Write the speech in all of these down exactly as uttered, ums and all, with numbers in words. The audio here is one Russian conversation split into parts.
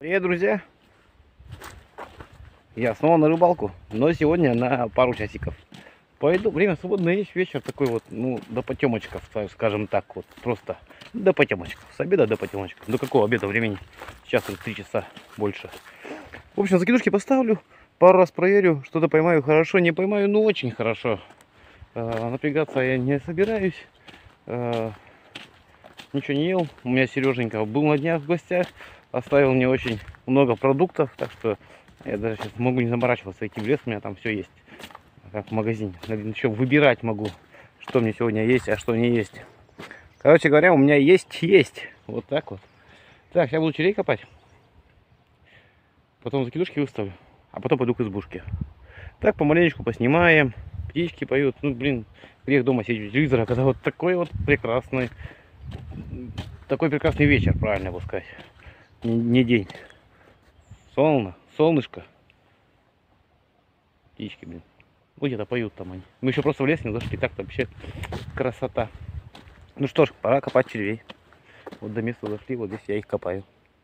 Привет, друзья! Я снова на рыбалку, но сегодня на пару часиков. Пойду, время свободное есть, вечер такой вот, ну, до потемочков, скажем так, вот, просто до потемочков, с обеда до потемочков. До какого обеда времени? Сейчас уже три часа больше. В общем, закидушки поставлю, пару раз проверю, что-то поймаю хорошо, не поймаю, ну, очень хорошо. Э, напрягаться я не собираюсь, э, ничего не ел. У меня Сереженька был на днях в гостях, оставил мне очень много продуктов, так что я даже сейчас могу не заморачиваться, идти в лес, у меня там все есть, как в магазине. Еще выбирать могу, что мне сегодня есть, а что не есть. Короче говоря, у меня есть, есть. Вот так вот. Так, я буду черей копать. Потом закидушки выставлю, а потом пойду к избушке. Так, помаленечку поснимаем. Птички поют. Ну, блин, грех дома сидеть у телевизора, когда вот такой вот прекрасный, такой прекрасный вечер, правильно его сказать. Не, не день. Солнце, солнышко. Птички, блин. Ну, где-то поют там они. Мы еще просто в лес не зашли, так-то вообще красота. Ну что ж, пора копать червей. Вот до места зашли, вот здесь я их копаю.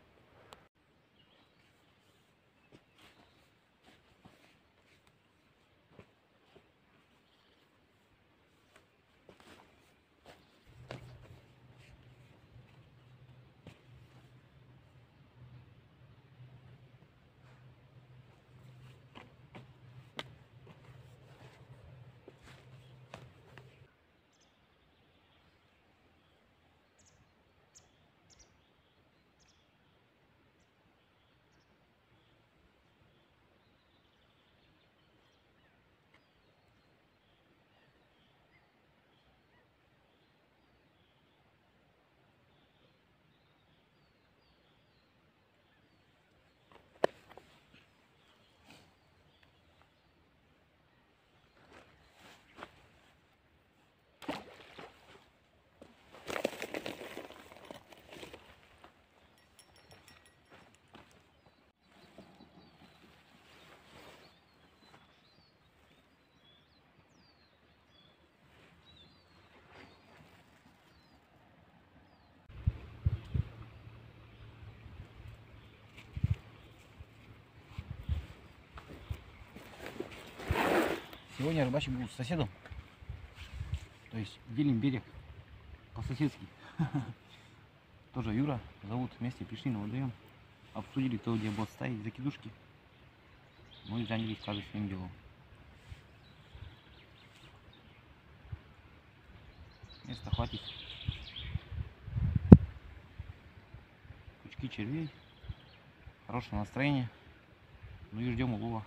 Сегодня рыбачить буду с соседом. То есть делим берег по-соседски. Тоже Юра зовут, вместе пришли на водоем. Обсудили, кто где будет ставить закидушки. Ну и занялись каждый своим делом. Места хватит. Кучки червей. Хорошее настроение. Ну и ждем улова.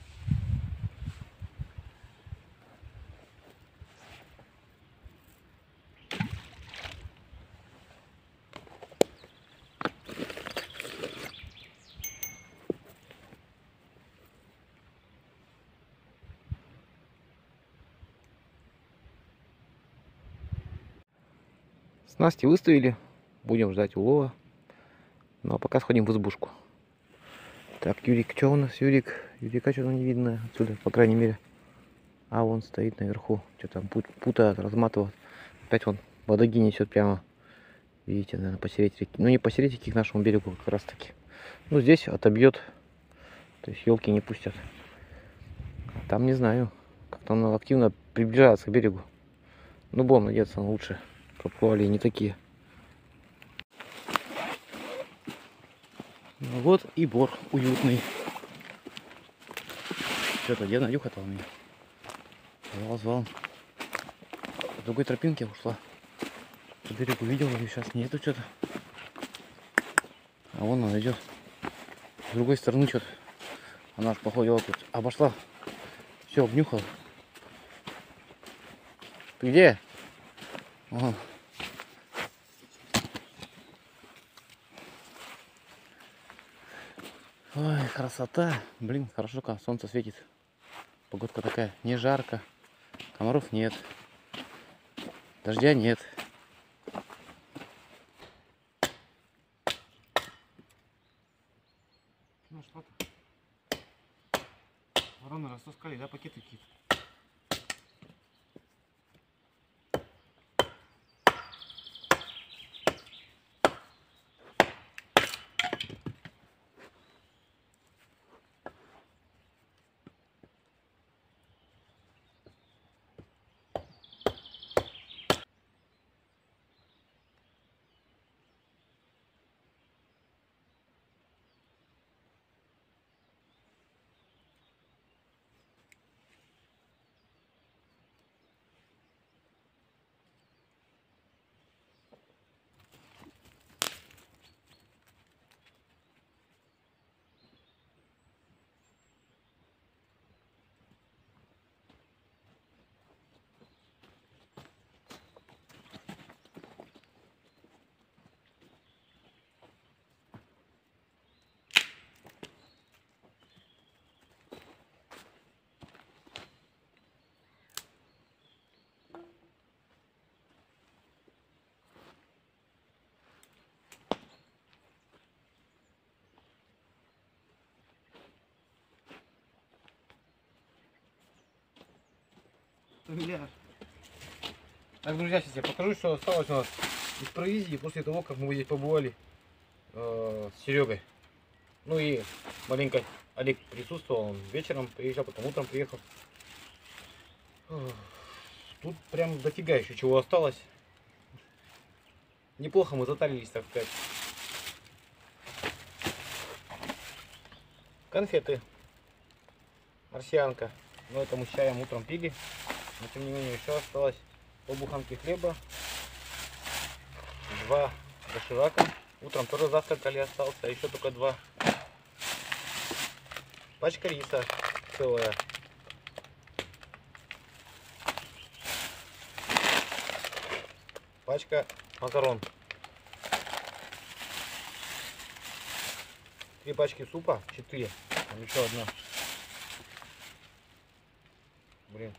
Снасти выставили, будем ждать улова. Ну а пока сходим в избушку. Так, Юрик, что у нас, Юрик? Юрика что-то не видно отсюда, по крайней мере. А он стоит наверху, что там путает, разматывает. Опять он водоги несет прямо, видите, наверное, посередине реки. Ну не посередине реки, к нашему берегу как раз таки. Ну здесь отобьет, то есть елки не пустят. А там не знаю, как-то он активно приближается к берегу. Ну будем надеяться, лучше. Проплывали не такие. Ну вот и бор уютный. Что-то где Надюха-то у меня? Звал, звал. По другой тропинке ушла. По берегу видел ее, сейчас нету что-то. А вон она идет. С другой стороны что-то. Она аж походила тут. Обошла. Все, обнюхала. Ты где? Ага. Ой, красота. Блин, хорошо, как солнце светит. Погодка такая, не жарко. Комаров нет. Дождя нет. Ну что-то. Вороны растаскали, да, пакеты какие-то. Фамильяр. Так, друзья, сейчас я покажу, что осталось у нас из провизии после того, как мы здесь побывали э, с Серегой. Ну и маленько Олег присутствовал, он вечером приезжал, потом утром приехал. Тут прям дофига еще чего осталось. Неплохо мы затарились, так сказать. Конфеты. Марсианка. Но это мы с чаем утром пили. Но тем не менее еще осталось полбуханки хлеба. Два доширака. Утром тоже завтракали, остался. А еще только два. Пачка риса целая. Пачка макарон. Три пачки супа. Четыре. Там еще одна. Блин.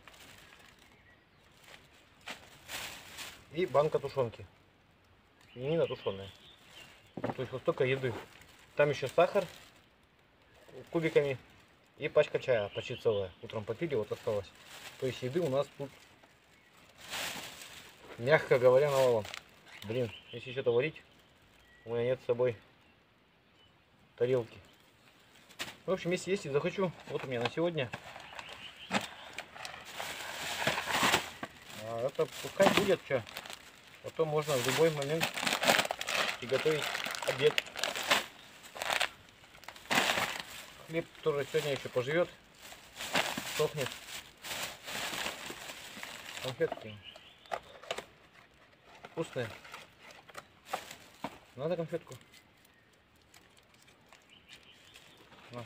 И банка тушенки. Свинина тушеная. То есть вот столько еды. Там еще сахар кубиками. И пачка чая почти целая. Утром попили, вот осталось. То есть еды у нас тут, мягко говоря, навалом. Блин, если что-то варить, у меня нет с собой тарелки. В общем, если есть и захочу, вот у меня на сегодня. А это пускай будет, что. Потом можно в любой момент приготовить обед. Хлеб тоже сегодня еще поживет, сохнет. Конфетки вкусные. Надо конфетку? На.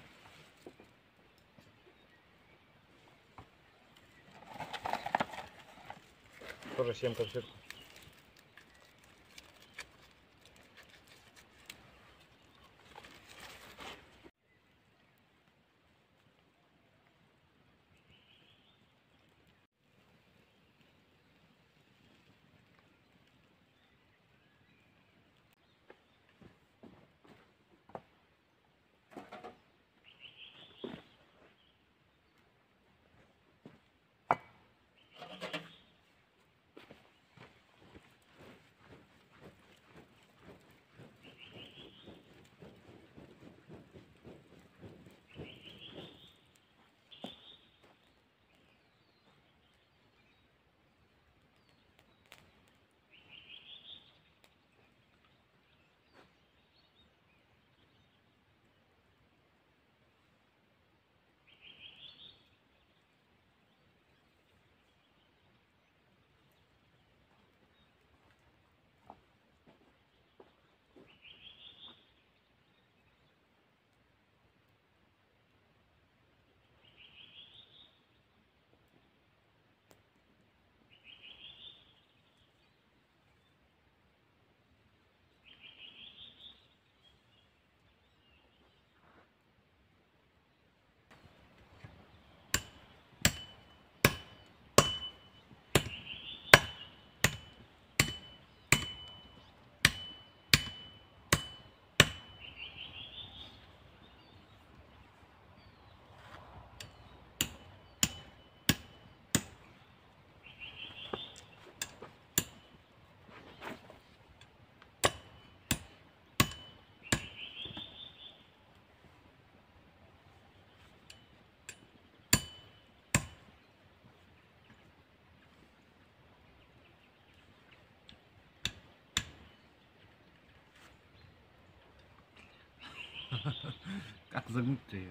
Тоже съем конфетку. Как загнуть-то ее?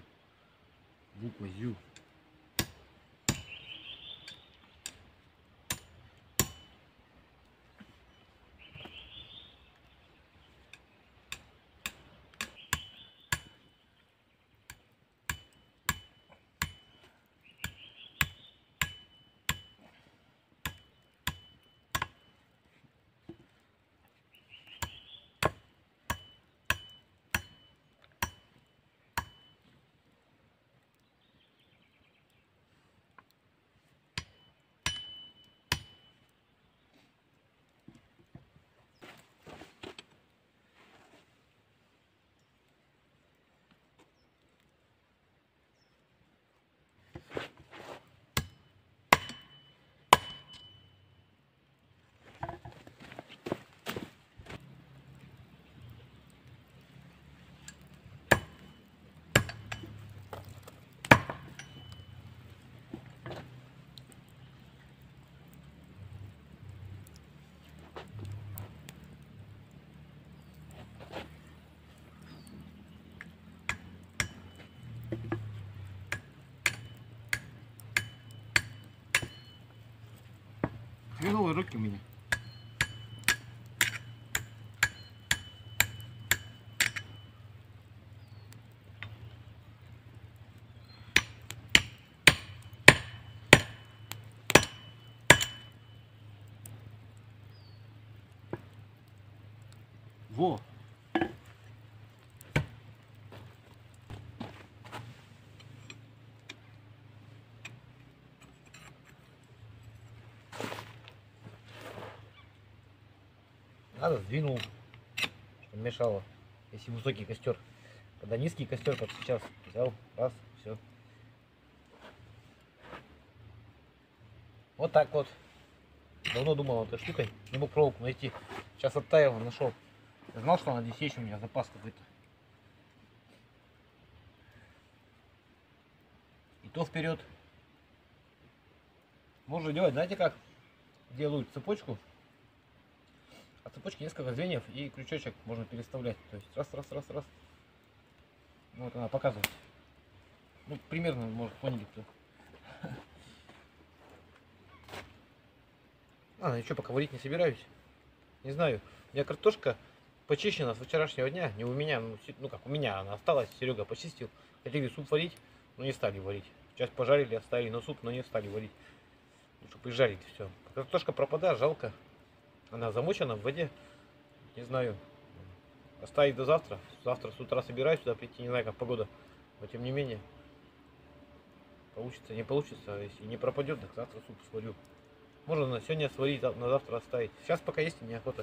Буква Зю. Две новые руки у меня. Во! Надо сдвинул, чтобы мешало. Если высокий костер. Когда низкий костер, как сейчас, взял, раз, все. Вот так вот. Давно думал этой штукой. Не мог проволоку найти. Сейчас оттаивал, нашел. Я знал, что она здесь есть у меня, запас какой-то. И то вперед. Можно делать, знаете как? Делают цепочку. А цепочки несколько звеньев и крючочек можно переставлять. То есть раз, раз, раз, раз. Ну, вот она показывает. Ну, примерно, может, поняли кто. А, ничего, пока варить не собираюсь. Не знаю. У меня картошка почищена с вчерашнего дня. Не у меня, ну, ну как, у меня она осталась. Серега почистил. Хотели суп варить, но не стали варить. Сейчас пожарили, оставили на суп, но не стали варить. Чтобы изжарить все. Картошка пропадает, жалко. Она замочена в воде. Не знаю. Оставить до завтра. Завтра с утра собираюсь сюда прийти. Не знаю, как погода. Но тем не менее. Получится, не получится. Если не пропадет, так завтра суп сварю. Можно на сегодня сварить, на завтра оставить. Сейчас пока есть неохота.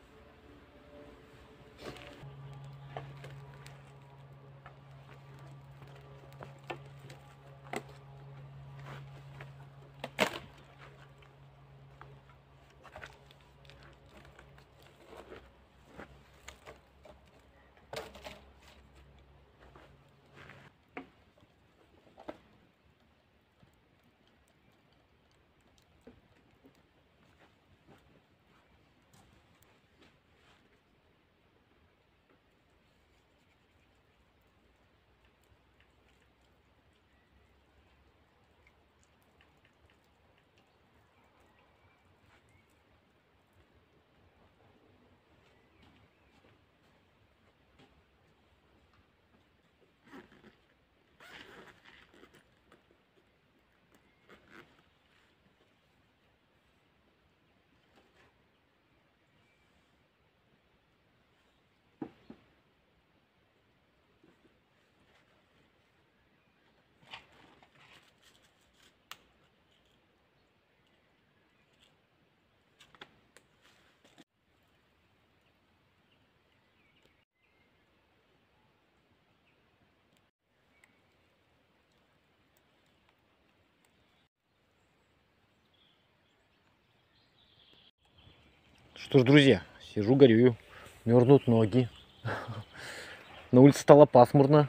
Что ж, друзья, сижу, горюю, мерзнут ноги. На улице стало пасмурно.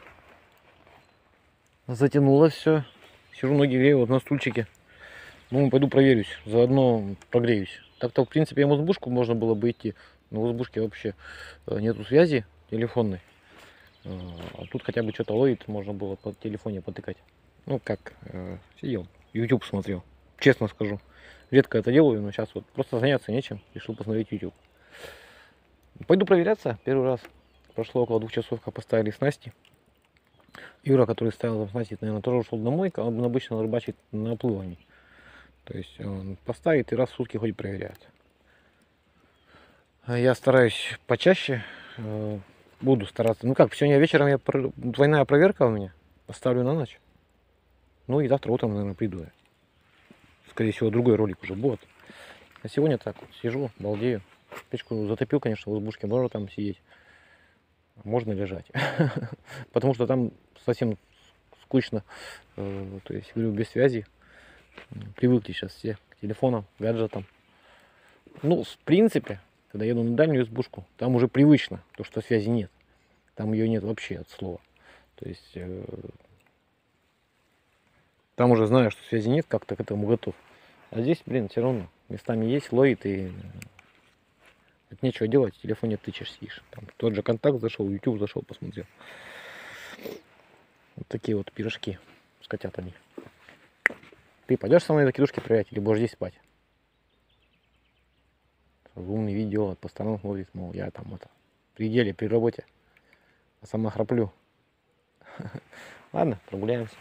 Затянуло все. Сижу, ноги грею вот на стульчике. Ну, пойду проверюсь, заодно прогреюсь. Так-то, в принципе, в избушку можно было бы идти. Но в избушке вообще нету связи телефонной. А тут хотя бы что-то ловит, можно было по телефоне потыкать. Ну, как, сидел, YouTube смотрел, честно скажу. Редко это делаю, но сейчас вот просто заняться нечем. Решил посмотреть YouTube. Пойду проверяться первый раз. Прошло около двух часов, как поставили снасти. Юра, который ставил снасти, наверное, тоже ушел домой. Он обычно рыбачит на оплывании. То есть он поставит и раз в сутки хоть проверяет. Я стараюсь почаще. Буду стараться. Ну как, сегодня вечером я двойная проверка у меня. Поставлю на ночь. Ну и завтра утром, наверное, приду. Скорее всего, другой ролик уже будет. А сегодня так вот сижу, балдею. Печку затопил, конечно, в избушке. Можно там сидеть. Можно лежать. Потому что там совсем скучно. То есть, говорю, без связи. Привыкли сейчас все к телефонам, гаджетам. Ну, в принципе, когда еду на дальнюю избушку, там уже привычно, то, что связи нет. Там ее нет вообще от слова. То есть... Там уже знаю, что связи нет, как-то к этому готов. А здесь, блин, все равно местами есть, ловит, и это нечего делать, в телефоне тычешь, сидишь. Там тот же контакт зашел, YouTube зашел, посмотрел. Вот такие вот пирожки с котятами. Ты пойдешь со мной закидушки проверять или будешь здесь спать? Разумные видео, по сторонам смотрит, мол, я там это, при деле, при работе. А сама храплю. Ладно, прогуляемся.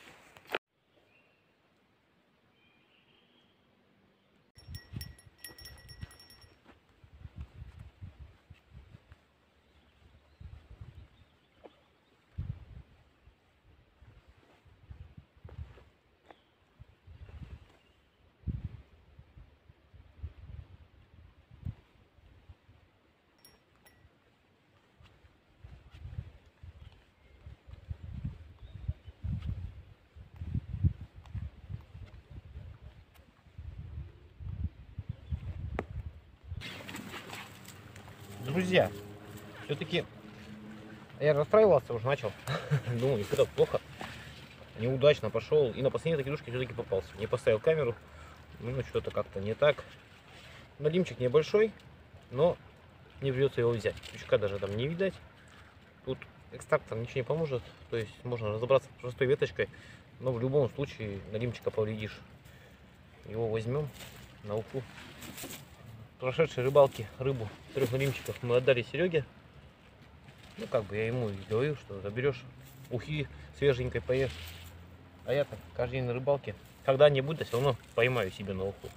Друзья, все-таки я расстраивался, уже начал. Думаю, что плохо. Неудачно пошел. И на последней закидушке все-таки попался. Не поставил камеру. Ну, что-то как-то не так. Налимчик небольшой, но не придется его взять. Крючка даже там не видать. Тут экстрактор ничего не поможет. То есть можно разобраться с простой веточкой. Но в любом случае налимчика повредишь. Его возьмем на уху. Прошедшей рыбалки рыбу трех налимчиков мы отдали Сереге. Ну как бы я ему и говорю, что заберешь ухи свеженькой поешь. А я-то каждый день на рыбалке когда-нибудь да все равно поймаю себе на уху.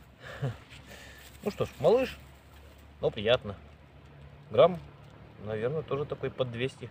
Ну что ж, малыш, но приятно. Грамм, наверное, тоже такой под двести.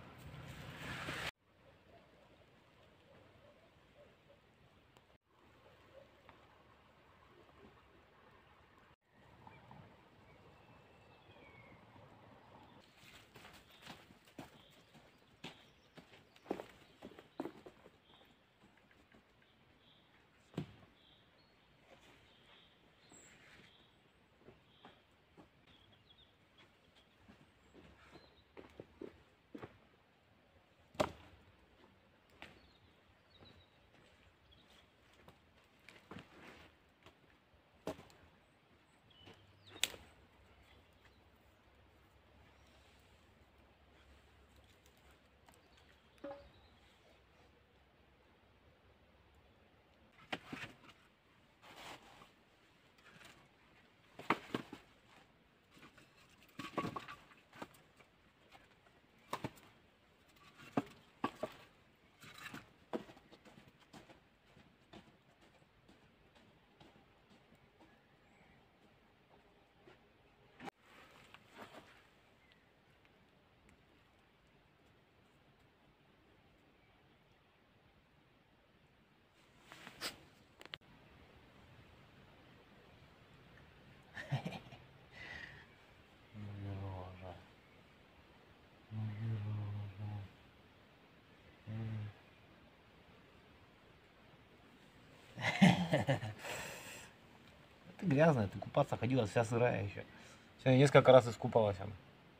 Ты грязная, ты купаться ходила, вся сырая еще. Сегодня несколько раз искупалась она.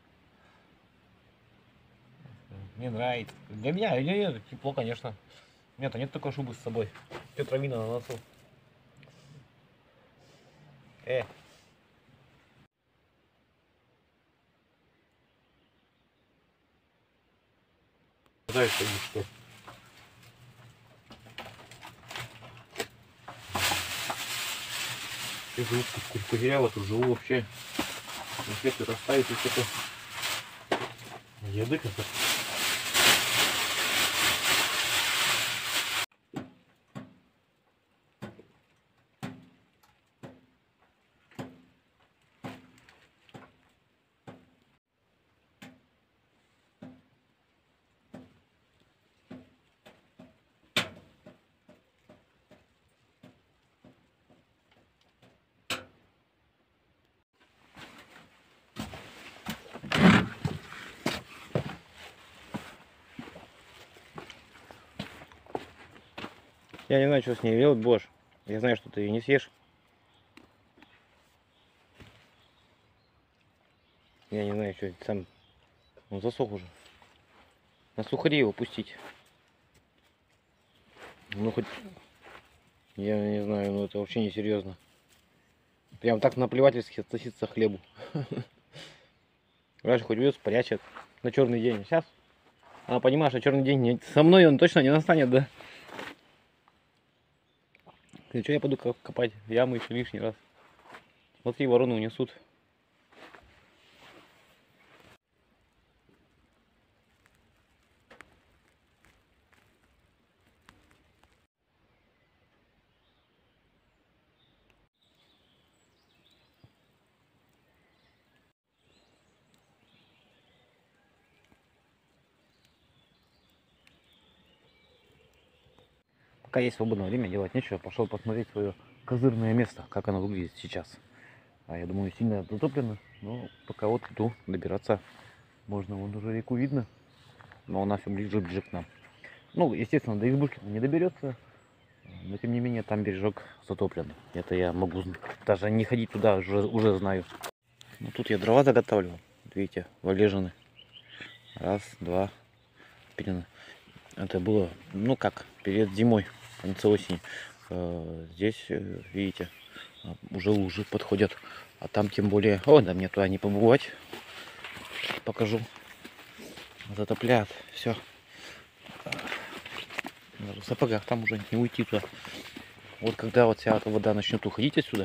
Мне нравится. Для меня, для меня тепло, конечно. Нет, нет такой шубы с собой. Все травина на носу. Э. Дальше что? Я живу потерял эту живу вообще. Если расставить вот это еды как-то. Я не знаю, что с ней делать, Бош. Я знаю, что ты ее не съешь. Я не знаю, что сам. Он засох уже. На сухари его пустить. Ну хоть. Я не знаю, ну это вообще не серьезно. Прям так наплевательски относиться к хлебу. Раньше хоть уйдет, спрячет на черный день. Сейчас она понимает, что черный день не... со мной он точно не настанет, да? И что я пойду копать ямы еще лишний раз. Смотри, вороны унесут. Пока есть свободное время, делать нечего. Пошел посмотреть свое козырное место, как оно выглядит сейчас. А я думаю, сильно затоплено. Но пока вот иду добираться. Можно, вон уже реку видно. Но она все ближе-ближе к нам. Ну, естественно, до избушки не доберется. Но тем не менее, там бережок затоплен. Это я могу даже не ходить туда, уже, уже знаю. Ну, тут я дрова заготавливал. Видите, валежины. Раз, два, пятна. Это было, ну как, перед зимой, в конце осени. Здесь, видите, уже лужи подходят. А там тем более... О, да мне туда не побывать. Покажу. Затопляют. Все. Даже в сапогах там уже не уйти туда. Вот когда вот вся эта вода начнет уходить отсюда.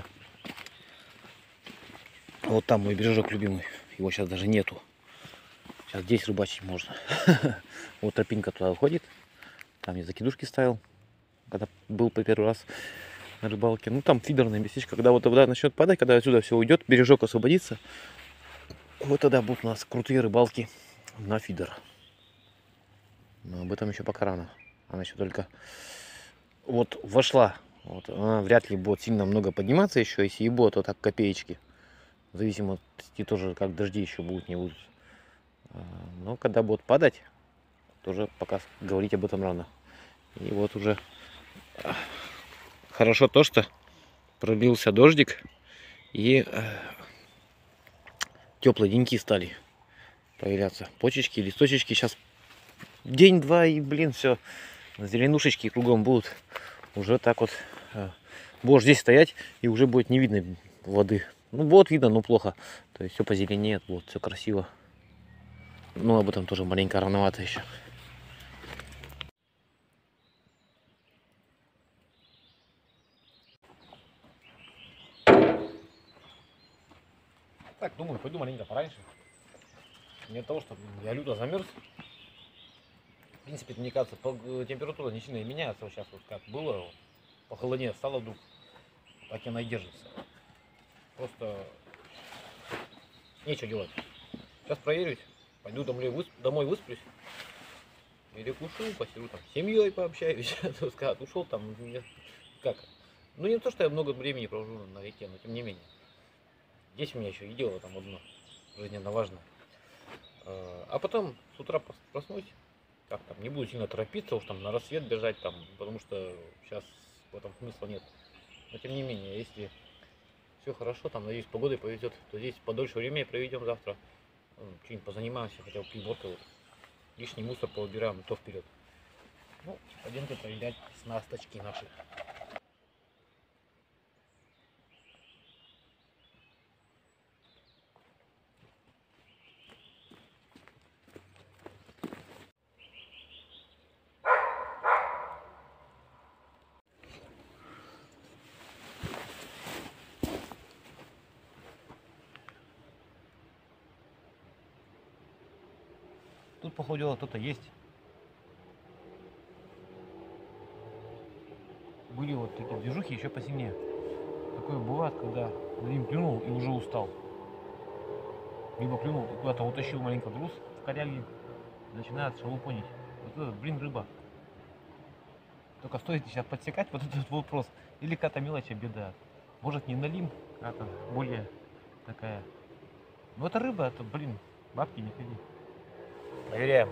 Вот там мой бережок любимый. Его сейчас даже нету. Сейчас здесь рыбачить можно. Вот тропинка туда уходит. Там я закидушки ставил, когда был по первый раз на рыбалке. Ну там фидерное местечко. Когда вот вода начнет падать, когда отсюда все уйдет, бережок освободится. Вот тогда будут у нас крутые рыбалки на фидер. Но об этом еще пока рано. Она еще только вот вошла. Вот, она вряд ли будет сильно много подниматься еще. Если и будет, то так копеечки. В зависимости тоже, как дожди еще будут, не будут. Но когда будет падать, тоже пока говорить об этом рано. И вот уже хорошо то, что пробился дождик. И теплые деньки стали появляться. Почечки, листочечки. Сейчас день-два и, блин, все. Зеленушечки кругом будут. Уже так вот. Будешь здесь стоять, и уже будет не видно воды. Ну, вот видно, но плохо. То есть все позеленеет, вот, все красиво. Ну, об этом тоже маленько рановато еще. Так, думаю, пойду маленько пораньше. Не от того, что я люто замерз. В принципе, мне кажется, температура не сильно меняется. Вот сейчас вот как было, похолоднее стало вдруг, так и она и держится. Просто нечего делать. Сейчас проверюсь, пойду домой, высп... домой высплюсь. Перекушу, посижу там с семьей пообщаюсь. Скажут, ушел там, как? Ну не то, что я много времени провожу на реке, но тем не менее. Здесь у меня еще и дело там одно жизненно важное. А потом с утра проснусь, как там, не буду сильно торопиться, уж там на рассвет бежать там, потому что сейчас в этом смысла нет. Но тем не менее, если все хорошо, там, надеюсь, погодой повезет, то здесь подольше времени проведем завтра. Что-нибудь позанимаемся, хотя бы приборкой, вот. Лишний мусор поубираем, то вперед. Ну, пойдемте проверять снасточки наши. Тут, походу дела, кто-то есть. Были вот такие движухи еще посильнее. Такое бывает, когда Владимир клюнул и уже устал. Либо клюнул и куда-то утащил маленько груз в коряге, начинает шалупонить. Вот этот, блин, рыба. Только стоит сейчас подсекать вот этот вопрос. Или какая-то мелочь беда. Может, не налим, какая-то более такая. Но это рыба, это, блин, бабки не ходи. Проверяем.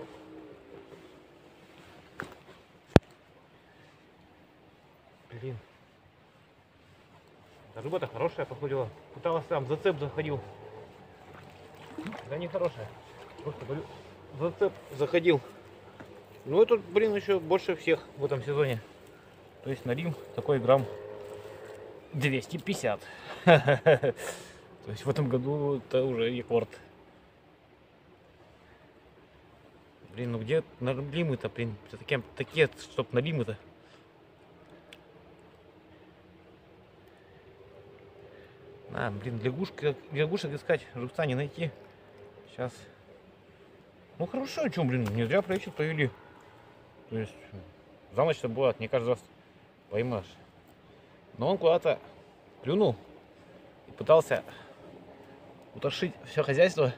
Блин. Да рыба-то хорошая, походила. Пыталась там, зацеп заходил. Да не хорошая. Просто говорю, зацеп заходил. Ну этот, блин, еще больше всех в этом сезоне. То есть налим такой грамм двести пятьдесят. То есть в этом году это уже рекорд. Блин, ну где налимы-то, блин, такие, такие, чтоб налимы-то. А, блин, лягушка, лягушек искать, живца не найти. Сейчас. Ну хорошо, что, блин, не зря проект провели. То есть за ночь-то бывает, не каждый раз поймешь. Но он куда-то клюнул и пытался утошить все хозяйство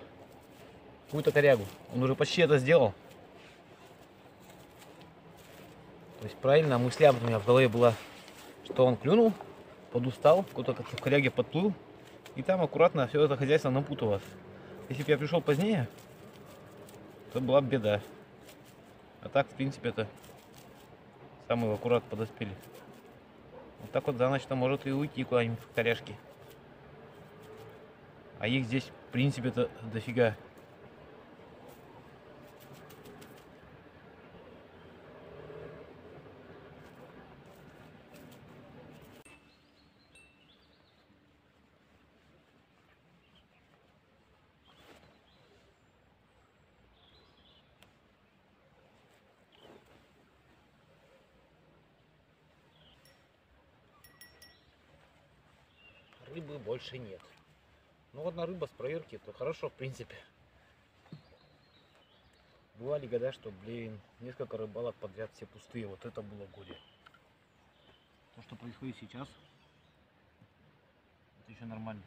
какую-то корягу. Он уже почти это сделал. То есть правильно мысля у меня в голове была, что он клюнул, подустал, куда-то в коряге подплыл, и там аккуратно все это хозяйство напуталось. Если бы я пришел позднее, то была бы беда. А так, в принципе, это самые аккурат подоспели. Вот так вот за ночь-то может и уйти куда-нибудь в коряшки. А их здесь, в принципе-то, дофига. Рыбы больше нет. Ну, одна рыба с проверки, то хорошо, в принципе. Бывали года, что, блин, несколько рыбалок подряд все пустые. Вот это было горе. То, что происходит сейчас, это еще нормально.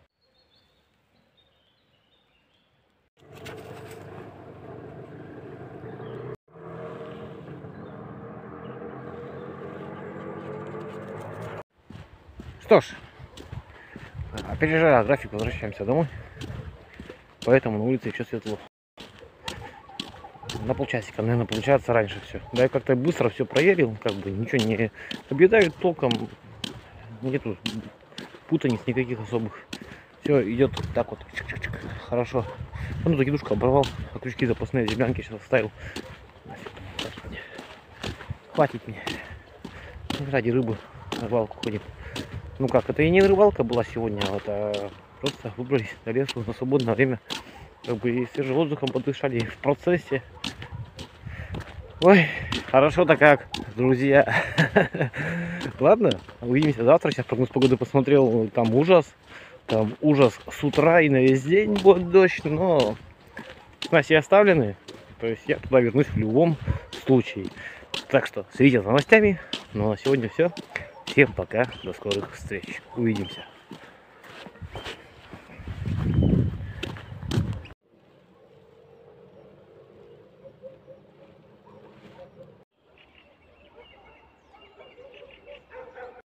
Что ж, опережая график, возвращаемся домой. Поэтому на улице еще светло. На полчасика, наверное, получается раньше все. Да, я как-то быстро все проверил, как бы ничего не наблюдаю толком. Нету путаниц никаких особых. Все идет так вот. Чик-чик-чик. Хорошо. Ну, закидушку оборвал, а крючки запасные землянки сейчас оставил. Хватит мне. Ради рыбы на рыбалку ходим. Ну как, это и не рыбалка была сегодня, а это просто выбрались на лесу на свободное время. Как бы и свежим воздухом подышали в процессе. Ой, хорошо-то как, друзья. Ладно, увидимся завтра. Сейчас прогноз погоды посмотрел, там ужас. Там ужас с утра и на весь день будет дождь, но снасти оставлены. То есть я туда вернусь в любом случае. Так что следите за новостями. Ну а на сегодня все. Всем пока, до скорых встреч. Увидимся.